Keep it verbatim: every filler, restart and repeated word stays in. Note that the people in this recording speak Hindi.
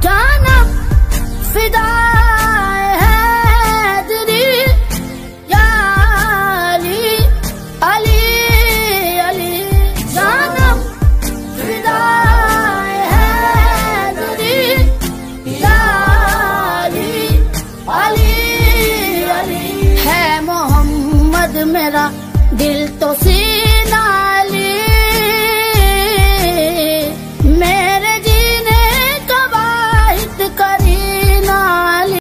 जानम फिदा है तेरी या अली अली अली जानम फिदा है तेरी या अली अली अली है मोहम्मद मेरा दिल तो सी